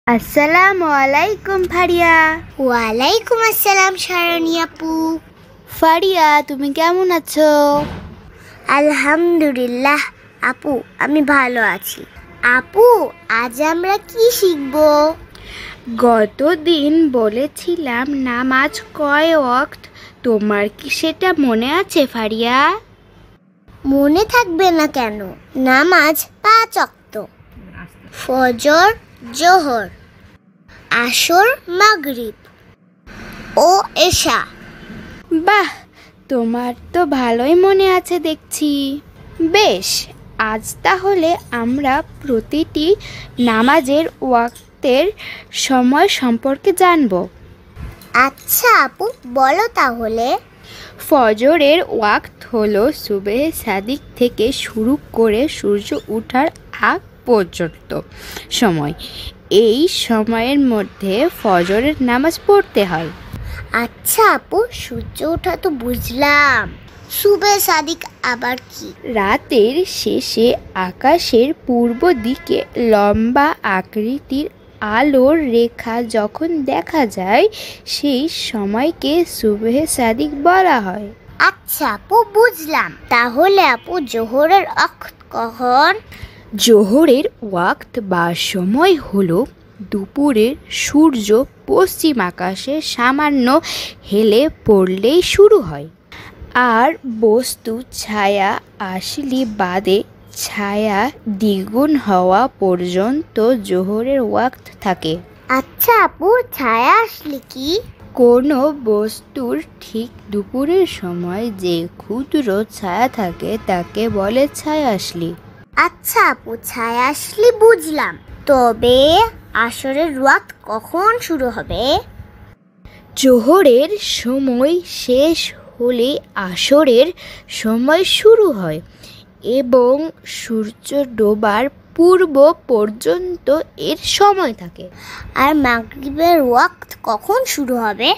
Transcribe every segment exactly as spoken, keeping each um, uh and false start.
আসসালামু আলাইকুম ফারিয়া। ওয়ালাইকুম আসসালাম শারণী আপু। ফারিয়া, তুমি কেমন আছো? আলহামদুলিল্লাহ আপু, আমি ভালো আছি। আপু, আজ আমরা কি শিখব? গতদিন বলেছিলাম নামাজ কয় ওয়াক্ত, তোমার কি সেটা মনে আছে ফারিয়া? মনে থাকবে না কেন? নামাজ পাঁচ ওয়াক্ত। ফজর, জোহর, আসর, মাগরিব ও এশা। বাহ, তোমার তো ভালোই মনে আছে দেখছি। বেশ, আজ তাহলে আমরা প্রতিটি নামাজের ওয়াক্তের সময় সম্পর্কে জানব। আচ্ছা আপু, বলো তাহলে। ফজরের ওয়াক্ত হলো সুবহে সাদিক থেকে শুরু করে সূর্য ওঠার আগ পর্যন্ত সময়। এই সময়ের মধ্যে ফজরের নামাজ পড়তে হয়। আচ্ছা আপু, সূর্য ওঠা তো বুঝলাম, সুবহে সাদিক আবার কি? রাতের শেষে আকাশের পূর্ব দিকে লম্বা আকৃতির আলোর রেখা যখন দেখা যায়, সেই সময়কে সুবহে সাদিক বলা হয়। আচ্ছা আপু, বুঝলাম। তাহলে আপু, জোহরের ওয়াক্ত কখন? জোহরের ওয়াক্ত বা সময় হলো দুপুরের সূর্য পশ্চিম আকাশে সামান্য হেলে পড়লেই শুরু হয়, আর বস্তু ছায়া আসলে বাদে ছায়া দ্বিগুণ হওয়া পর্যন্ত জোহরের ওয়াক্ত থাকে। আচ্ছা আপু, ছায়া আসলে কি? কোনো বস্তুর ঠিক দুপুরের সময় যে ক্ষুদ্র ছায়া থাকে তাকে বলে ছায়া আসলি। আচ্ছা আপু, ছায়া আসলে বুঝলাম। তবে আসরের ওয়াক্ত কখন শুরু হবে? জোহরের সময় শেষ হলে আসরের সময় শুরু হয় এবং সূর্য ডোবার পূর্ব পর্যন্ত এর সময় থাকে। আর মাগরিবের ওয়াক্ত কখন শুরু হবে?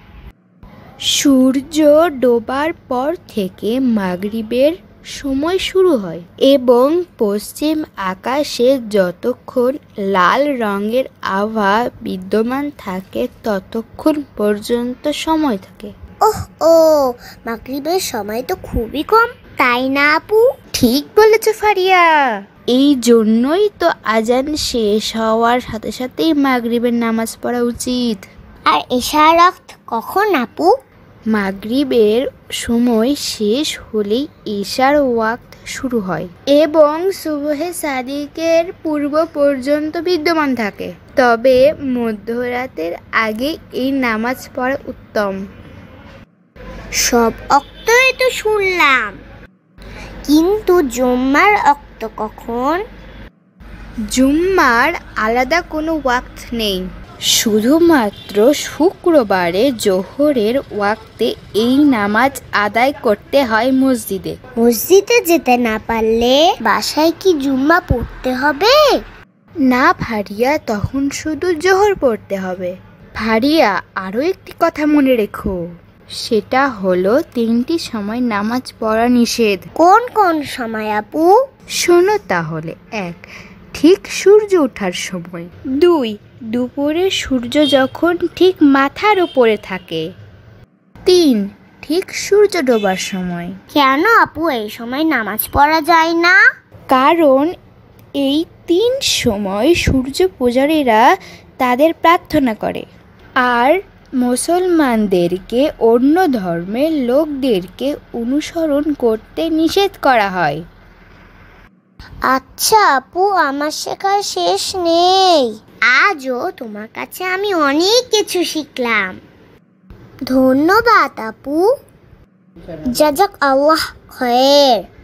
সূর্য ডোবার পর থেকে মাগরিবের সময় শুরু হয় এবং পশ্চিম আকাশে যতক্ষণ লাল রঙের আভা বিদ্যমান থাকে ততক্ষণ পর্যন্ত সময় থাকে। ওহ ও, মাগরিবের সময় তো খুবই কম, তাই না আপু? ঠিক বলেছ ফারিয়া। এই জন্যই তো আজান শেষ হওয়ার সাথে সাথেই মাগরিবের নামাজ পড়া উচিত। আর এশার ওয়াক্ত কখন আপু? মাগরিবের সময় শেষ হলেই এশার ওয়াক্ত শুরু হয় এবং সুবহে সাদিকের পূর্ব পর্যন্ত বিদ্যমান থাকে। তবে মধ্যরাতের আগে এই নামাজ পড়া উত্তম। সব ওয়াক্তই তো শুনলাম, কিন্তু জুম্মার ওয়াক্ত কখন? জুম্মার আলাদা কোনো ওয়াক্ত নেই, শুধুমাত্র শুক্রবারে জোহরের ওয়াক্তে এই নামাজ আদায় করতে হয় মসজিদে। মসজিদে যেতে না পারলে বাসায় কি জুম্মা পড়তে হবে? না ফারিয়া, তখন শুধু জোহর পড়তে হবে। ফারিয়া, আরও একটি কথা মনে রেখো, সেটা হলো তিনটি সময় নামাজ পড়া নিষেধ। কোন কোন সময় আপু? শোনো তাহলে। এক, ঠিক সূর্য ওঠার সময়। দুই, দুপুরে সূর্য যখন ঠিক মাথার উপরে থাকে। তিন, ঠিক সূর্য ডোবার সময়। কেন আপু এই সময় নামাজ পড়া যায় না? কারণ এই তিন সময় সূর্য পূজারীরা তাদের প্রার্থনা করে, আর মুসলমানদেরকে অন্য ধর্মের লোকদেরকে অনুসরণ করতে নিষেধ করা হয়। আচ্ছা আপু, আমার শেখার শেষ নেই। আজও তোমার কাছে আমি অনেক কিছু শিখলাম। ধন্যবাদ আপু। জাজাক আল্লাহ খায়ের।